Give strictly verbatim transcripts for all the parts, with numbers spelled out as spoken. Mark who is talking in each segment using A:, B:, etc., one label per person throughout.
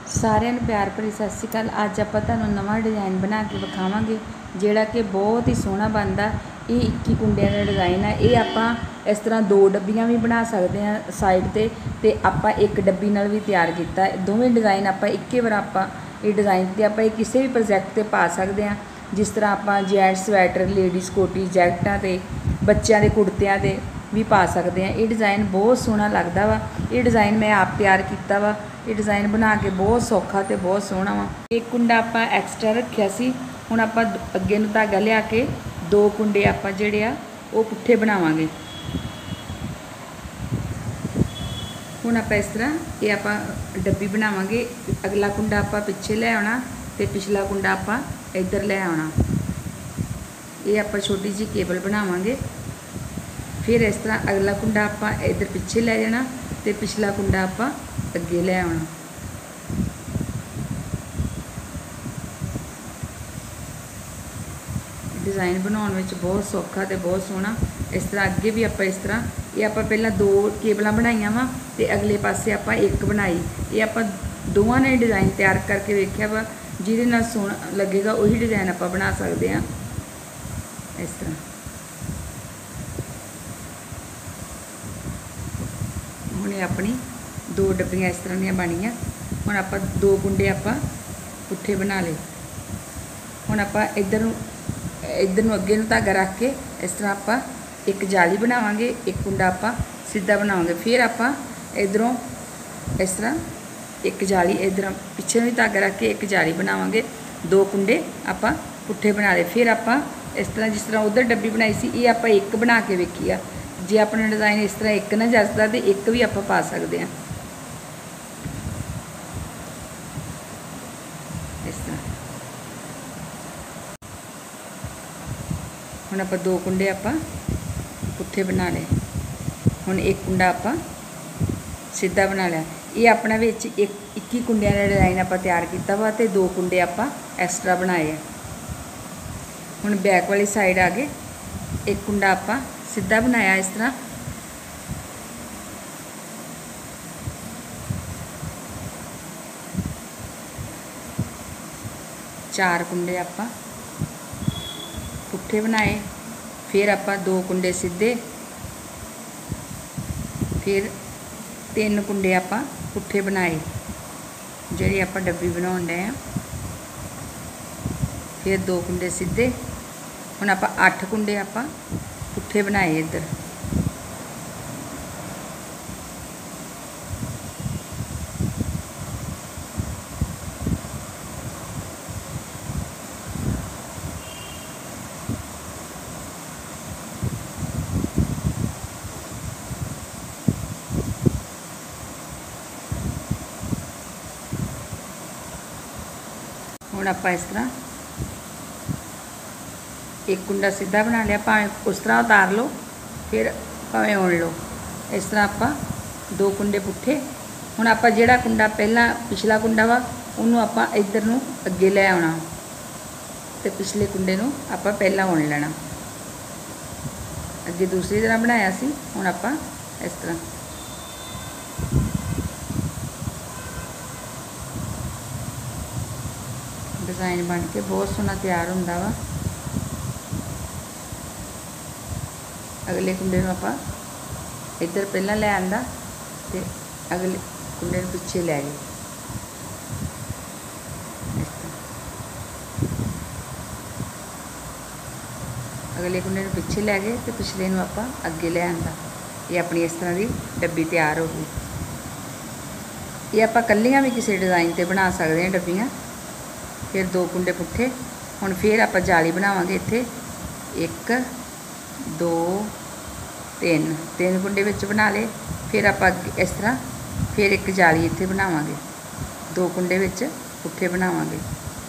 A: सारिਆਂ ਨੂੰ प्यार भरी सत श्री अकाल। अज आप तुहानूं नवां डिज़ाइन बना के विखावांगे जिहड़ा कि बहुत ही सोहना बनता। ये इक्की कुंडियां का डिज़ाइन है। ये आप इस तरह दो डब्बियां भी बना सकते हैं साइड ते ते आपां एक डब्बी नाल भी तैयार किया। दोवें डिज़ाइन आप इक्के बार आप ये डिज़ाइन ते आप किसी भी प्रोजैक्ट ते पा सकते हैं। जिस तरह आप जैंट स्वैटर, लेडीज़ कोटी, जैकटां ते बच्चों के कुर्तियां ते भी पा सकते हैं। ये डिज़ाइन बहुत सोहना लगता वा। ये डिज़ाइन मैं आप तैयार किया वा। ये डिज़ाइन बना के बहुत सौखा तो बहुत सोहना वा। एक कुंडा आप एक्सट्रा रखिया सी। हुण आप अगे नूं धागा लिया के दो कुंडे आप जिहड़े आ वो पुट्ठे बनावांगे। हुण आप इस तरह ये आप डब्बी बनावांगे। अगला कुंडा आप पिछे लै आउणा ते पिछला कुंडा आप इधर लै आउणा। ये आप छोटी जी केबल बनावांगे। फिर इस तरह अगला कुंडा आप इधर पिछे लै जाना ते पिछला कुंडा आप अगे लै आउणा। डिज़ाइन बनाने में बहुत सौखा तो बहुत सोहना। इस तरह अगे भी आप इस तरह ये आप पहला दो केबल बनाइया वा ते अगले पासे आप एक बनाई। ये आप दोवां ने डिज़ाइन तैयार करके वेख्या वा। जिहदे नाल सोहना लगेगा उही डिज़ाइन आप बना सकते हैं। इस तरह हुण अपनी दो डब्बियां इस तरह दी बनियां। हुण आप दो कुंडे आप पुट्ठे बना ले। हुण आप इधर इधर नूं अगे नूं धागा रख के इस तरह आप एक जाली बनावांगे। एक कुंडा आप सीधा बनावांगे। फिर आप इधरों इस तरह एक जाली इधर पिछे भी धागा रख के एक जाली बनावांगे। दो कुंडे आप पुट्ठे बना ले। फिर आप इस तरह जिस तरह उधर डब्बी बनाई सी ये आप एक बना के वेखी आ। जे अपना डिज़ाइन इस तरह एक ना जचदा तो एक भी आप पा सकते हैं। इस तरह हुण आप दो कुंडे आप पुट्ठे बना ले। हुण एक कुंडा आप सीधा बना लिया। ये अपना विच एक इक्की कुंडियां का डिज़ाइन आप तैयार किया वा ते दो कुंडे आप एक्सट्रा बनाए हैं। हुण बैक वाली साइड आ गए। एक कुंडा आप सीधा बनाया इस तरह। चार कुंडे आप पुट्ठे बनाए। फिर आप दो कुंडे सीधे। फिर तीन कुंडे आप पुट्ठे बनाए जिहड़ी आप डब्बी बनाउण डए आ। फिर दो कुंडे सीधे। हुण आप अठ कुंडे आप पुट्ठे बनाए इधर। हुण आप इस तरह एक कुंडा सीधा बना लिया। भावें उस तरह उतार लो फिर भावें उण लो। इस तरह आप दो कुंडे पुट्ठे। हुण आप जिहड़ा कुंडा पहला पिछला कुंडा वा उन्होंने आप इधर नूं अगे लै आउणा ते पिछले कुंडे नूं आप पहला उण लेना। अगे दूसरी तरह बनाया सी। हुण आप इस तरह डिज़ाइन बन के बहुत सोहना तैयार हुंदा वा। अगले कुंडे नूं आप इधर पहला लै आंदा ते अगले कुंडे नूं पिछे लै गए। अगले कुंडे नूं पिछे लै गए तो पिछले नूं आप अगे लै आंदा। ये अपनी इस तरह की डब्बी तैयार हो गई। ये आप कल्लियां भी किसी डिज़ाइन ते बना सकते हैं डब्बियां। फिर दो कुंडे पुट्ठे। हुण फिर आप जाली बनावांगे। इत्थे एक दो तीन तीन कुंडे विच बना ले। फिर आप इस तरह फिर एक जाली इत्थे बनावांगे। दो कुंडे विच पुट्ठे बनावांगे।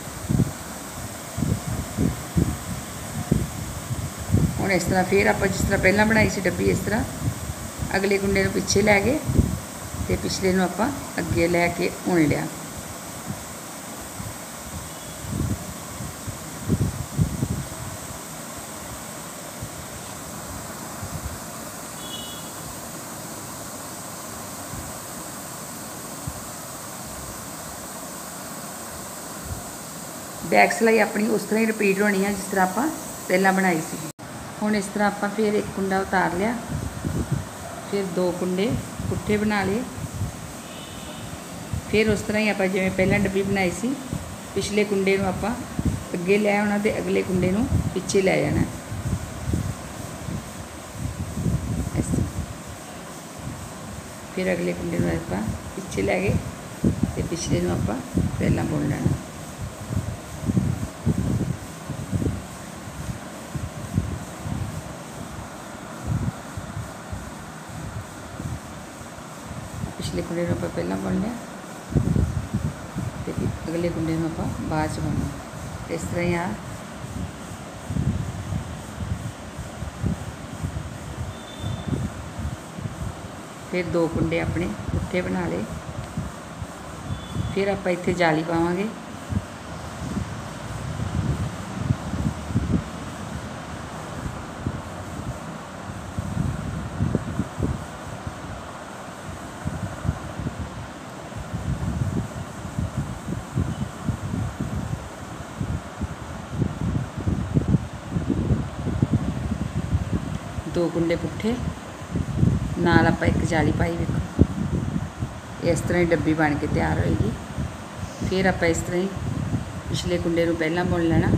A: हुण इस तरह फिर आप जिस तरह पहला बनाई सी डब्बी इस तरह अगले कुंडे नूं पिछे लै गए ते पिछले नूं आप अगे लैके उण लिया। बैक सिलाई अपनी उस तरह ही रिपीट होनी है जिस तरह आप पहला बनाई सी। हुण इस तरह आप फिर एक कुंडा उतार लिया, फिर दो कुंडे पुट्ठे बना लिए, फिर उस तरह ही आप जिवें पहला डब्बी बनाई सी पिछले कुंडे नूं आप अगे लै आउणा ते अगले कुंडे नूं पिछे लै जाना। फिर अगले कुंडे नूं आप पिछे लै गए ते पिछले नूं आप पहला बुन लेना। पिछले कुंडे नूं आप पहला बुन लिया ते अगले कुंडे नूं आप बाद च बुनना। इस तरह ही आ फिर दो कुंडे अपने पुट्ठे बना ले, फिर आप इत्थे जाली पावांगे। दो कुंडे पुट्ठे नाल आप एक जाली पाई, देखो इस तरह ही डब्बी बन के तैयार होएगी। फिर आप इस तरह ही पिछले कुंडे नूं पहला बुन लेना,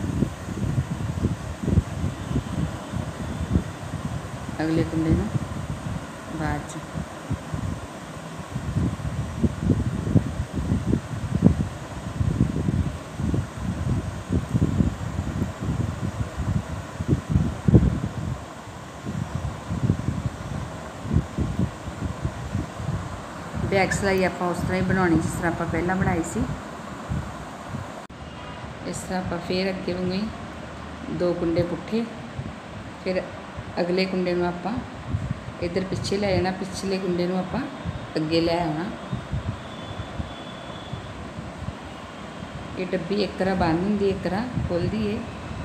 A: अगले कुंडे नूं बाद च। बैक सिलाई आप उस तरह ही बनानी जिस तरह आप पहला बनाई सी। इस तरह आप फिर अगे वांगू ही दो कुंडे पुट्ठे, फिर अगले कुंडे नूं आप इधर पिछे लै जाना, पिछले कुंडे नूं आप अगे लै आना। ये डब्बी एक तरह बंद हुंदी एक तरह खुलदी है।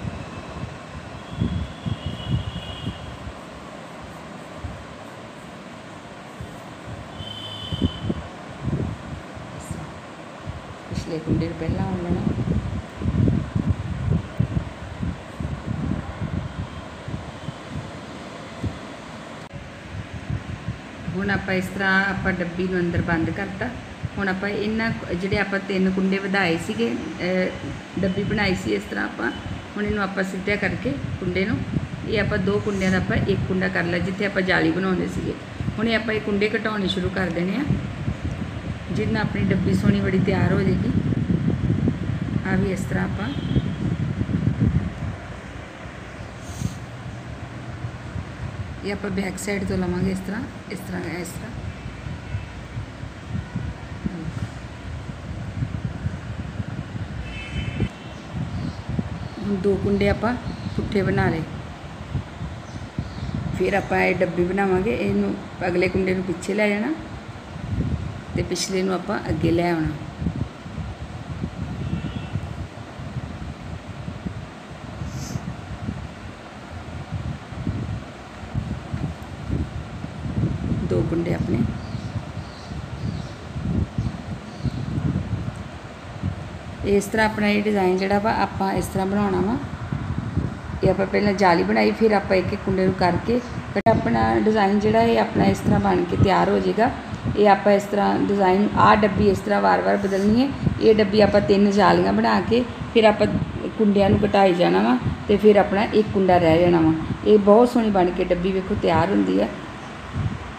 A: पिछले कुंडे नूं पहला बुन लेना, हुण आप इस तरह आप डब्बी नूं अंदर बंद करता। हुण आप इन्हां जिहड़े आप तीन कुंडे वधाए सीगे डब्बी बनाई सी इस तरह आप हुण इहनूं आप सीधा करके कुंडे नूं ये आप दो कुंडिਆਂ ਦਾ ਆਪਾਂ एक कुंडा कर लिया जिथे आप जाली बनाउंदे सीगे। हुण आप ये कुंडे घटाउणे शुरू कर देने आ, जिहदे नाल अपनी डब्बी सोहनी बड़ी तैयार हो जाएगी। आ भी इस तरह आप ये आप बैक साइड तो लवांगे इस तरह इस तरह इस तरह। दो कुंडे आप पुट्ठे बना ले, फिर आप डब्बी बनावांगे। इनू अगले कुंडे नूं पिछे लै जाना ते पिछले नूं आप अगे लै आउणा। दो कुंडे अपने इस तरह अपना ये डिज़ाइन जिहड़ा वा आपां इस तरह बनाउणा वा। ये आप पहले जाली बनाई, फिर आप एक एक कुंडे नूं करके कट अपना डिज़ाइन जिहड़ा है अपना इस तरह बन के तैयार हो जाएगा। ये आप इस तरह डिज़ाइन आ डब्बी इस तरह वार वार बदलनी है। ये डब्बी आप तीन जालियां बना के फिर आप कुंडियां नूं घटाई जाना वा ते फिर अपना एक कुंडा रह जाना वा। ये बहुत सोहनी बन के डब्बी वेखो तैयार हुंदी है।